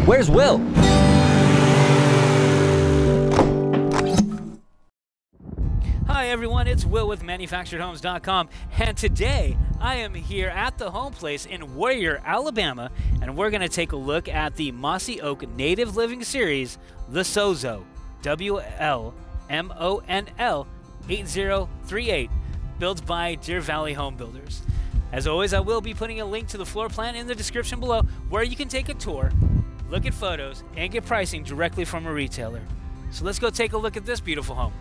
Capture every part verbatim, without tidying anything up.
Where's Will? Hi everyone, it's Will with manufactured homes dot com, and today I am here at the home place in Warrior, Alabama, and we're going to take a look at the Mossy Oak Native Living Series, the Sozo W L M O N L eight zero three eight, built by Deer Valley Homebuilders. As always, I will be putting a link to the floor plan in the description below where you can take a tour, look at photos, and get pricing directly from a retailer. So let's go take a look at this beautiful home.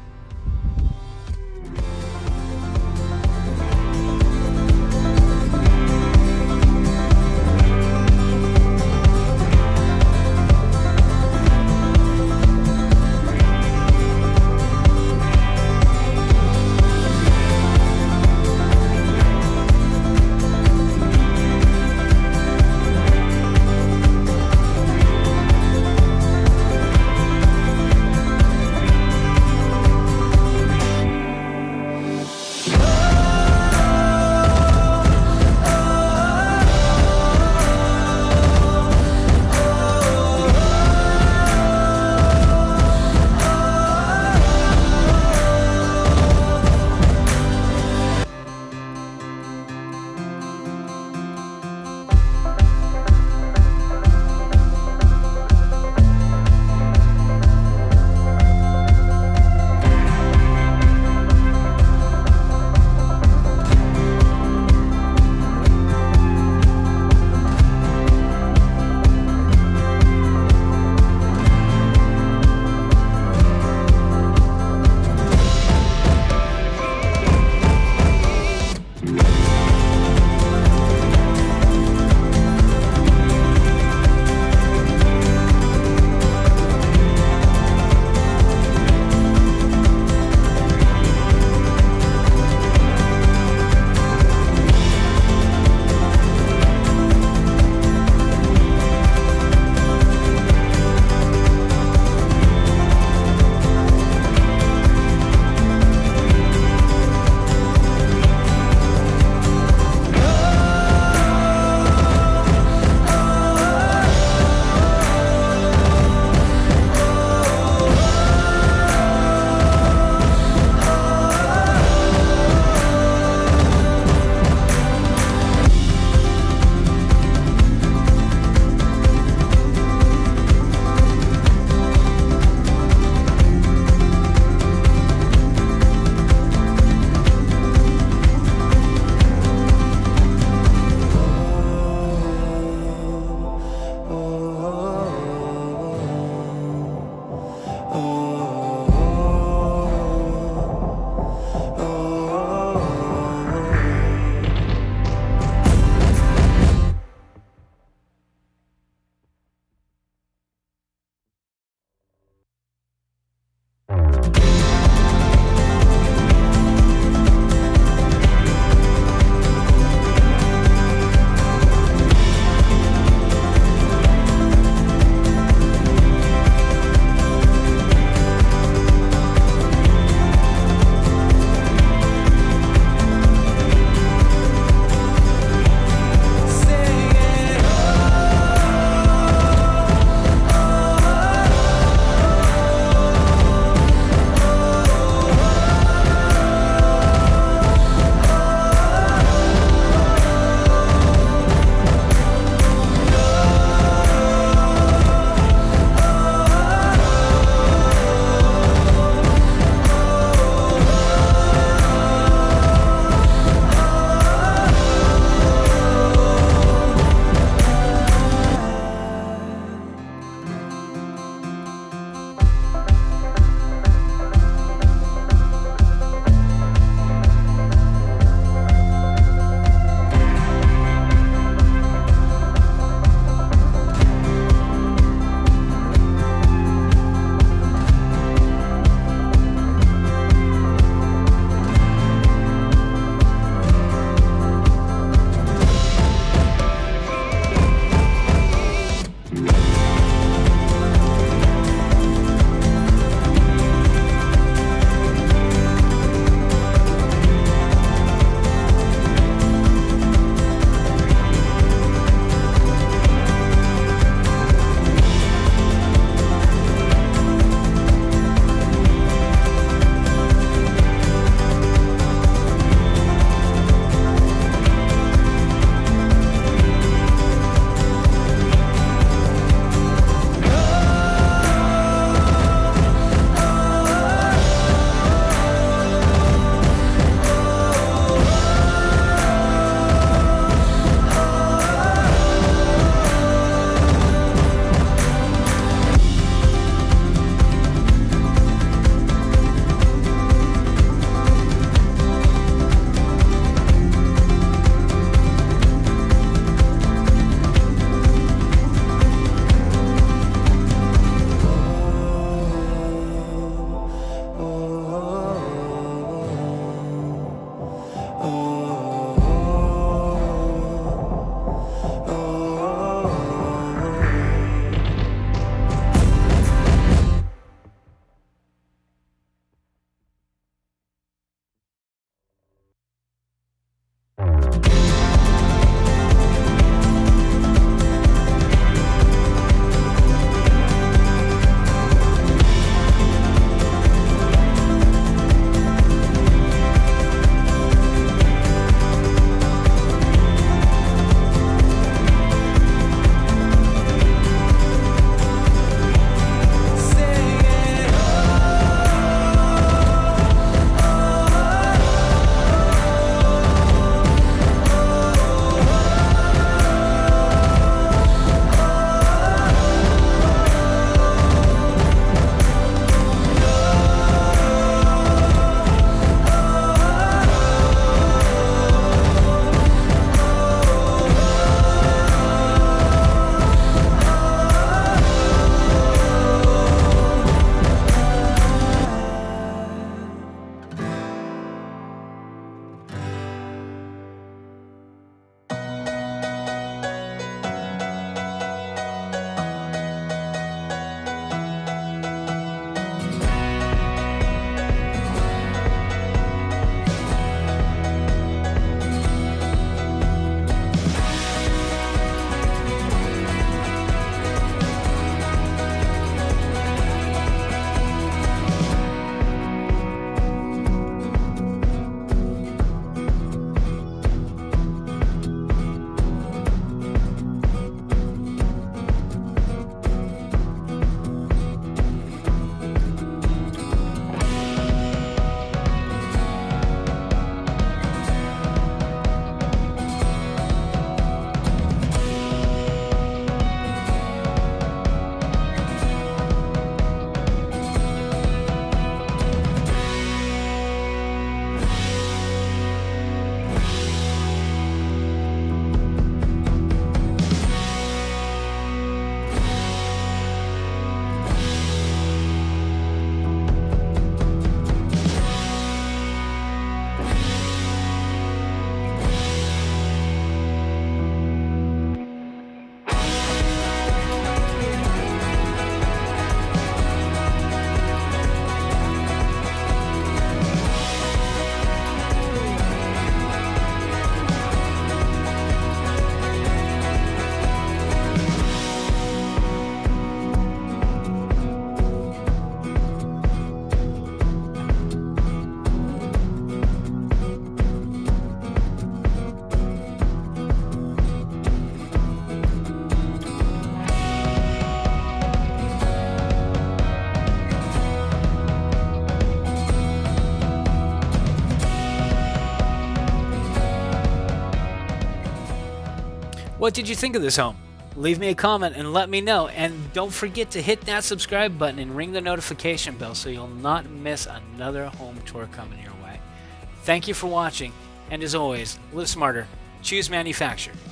What did you think of this home? Leave me a comment and let me know. And don't forget to hit that subscribe button and ring the notification bell so you'll not miss another home tour coming your way. Thank you for watching, and as always, live smarter, choose manufactured.